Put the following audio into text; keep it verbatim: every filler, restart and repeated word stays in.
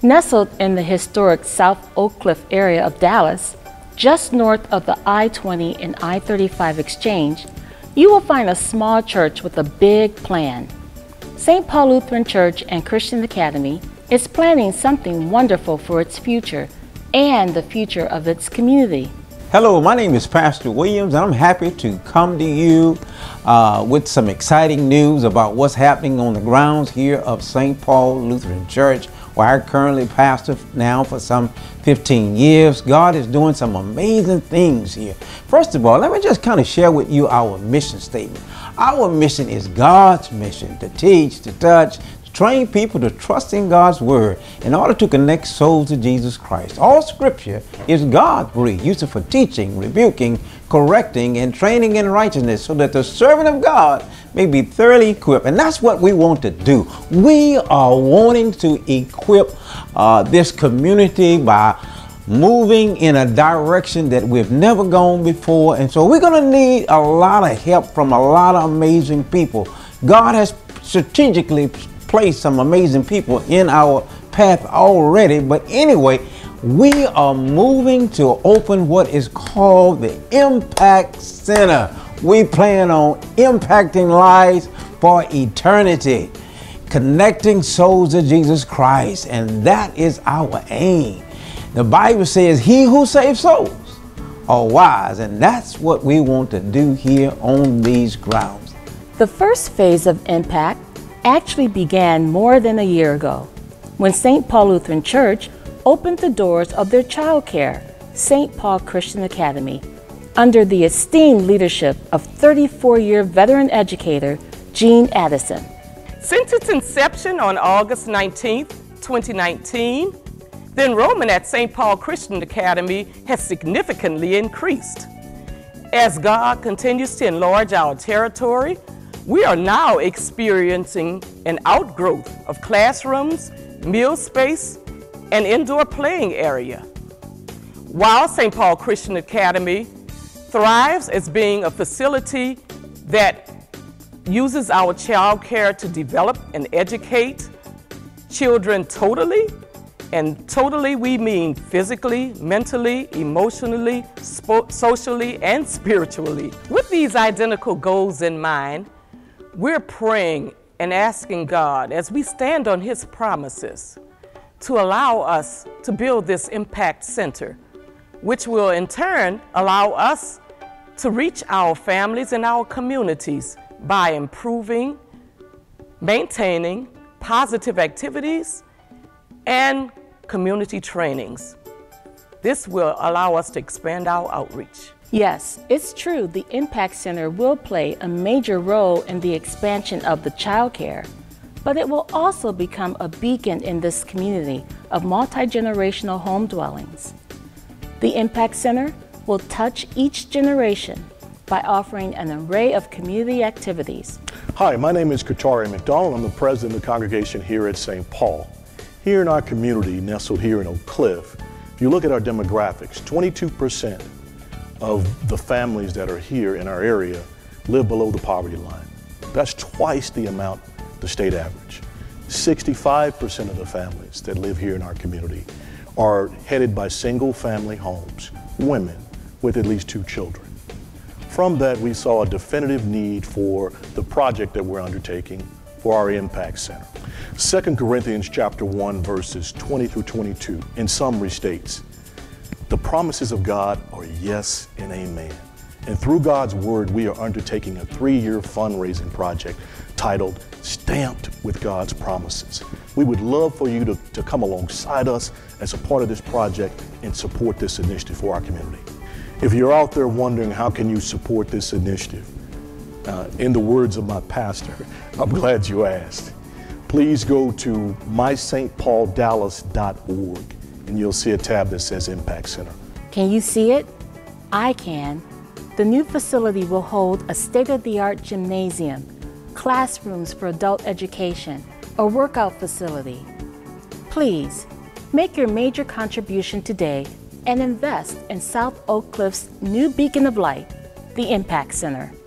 Nestled in the historic South Oak Cliff area of Dallas, just north of the I twenty and I thirty-five exchange, you will find a small church with a big plan. Saint Paul Lutheran Church and Christian Academy is planning something wonderful for its future and the future of its community. Hello, my name is Pastor Williams, and I'm happy to come to you uh, with some exciting news about what's happening on the grounds here of Saint Paul Lutheran Church, where I currently pastor now for some fifteen years. God is doing some amazing things here. First of all, let me just kind of share with you our mission statement. Our mission is God's mission: to teach, to touch, to train people to trust in God's word in order to connect souls to Jesus Christ. All scripture is God-breathed, used for teaching, rebuking, correcting, and training in righteousness, so that the servant of God may be thoroughly equipped. And that's what we want to do. We are wanting to equip uh, this community by moving in a direction that we've never gone before. And so we're going to need a lot of help from a lot of amazing people. God has strategically placed some amazing people in our path already. But anyway, we are moving to open what is called the Impact Center. We plan on impacting lives for eternity, connecting souls to Jesus Christ, and that is our aim. The Bible says, "He who saves souls are wise," and that's what we want to do here on these grounds. The first phase of Impact actually began more than a year ago, when Saint Paul Lutheran Church opened the doors of their child care, Saint Paul Christian Academy, under the esteemed leadership of thirty-four-year veteran educator Gene Addison. Since its inception on August nineteenth, twenty nineteen, the enrollment at Saint Paul Christian Academy has significantly increased. As God continues to enlarge our territory, we are now experiencing an outgrowth of classrooms, meal space, and indoor playing area. While Saint Paul Christian Academy thrives as being a facility that uses our child care to develop and educate children totally, and totally we mean physically, mentally, emotionally, socially, and spiritually. With these identical goals in mind, we're praying and asking God, as we stand on His promises, to allow us to build this Impact Center, which will in turn allow us to reach our families and our communities by improving, maintaining positive activities and community trainings. This will allow us to expand our outreach. Yes, it's true, the Impact Center will play a major role in the expansion of the child care, but it will also become a beacon in this community of multi-generational home dwellings. The Impact Center will touch each generation by offering an array of community activities. Hi, my name is Katari McDonald. I'm the president of the congregation here at Saint Paul. Here in our community, nestled here in Oak Cliff, if you look at our demographics, twenty-two percent of the families that are here in our area live below the poverty line. That's twice the amount the state average. sixty-five percent of the families that live here in our community are headed by single family homes, women with at least two children. From that, we saw a definitive need for the project that we're undertaking for our Impact Center. Second Corinthians chapter one, verses twenty through twenty-two, in summary states, "The promises of God are yes and amen. And through God's word, we are undertaking a three-year fundraising project titled Stamped with God's Promises. We would love for you to, to come alongside us as a part of this project and support this initiative for our community." If you're out there wondering how can you support this initiative, uh, in the words of my pastor, I'm glad you asked. Please go to my saint paul dallas dot org and you'll see a tab that says Impact Center. Can you see it? I can. The new facility will hold a state-of-the-art gymnasium, classrooms for adult education, a workout facility. Please, make your major contribution today and invest in South Oak Cliff's new beacon of light, the Impact Center.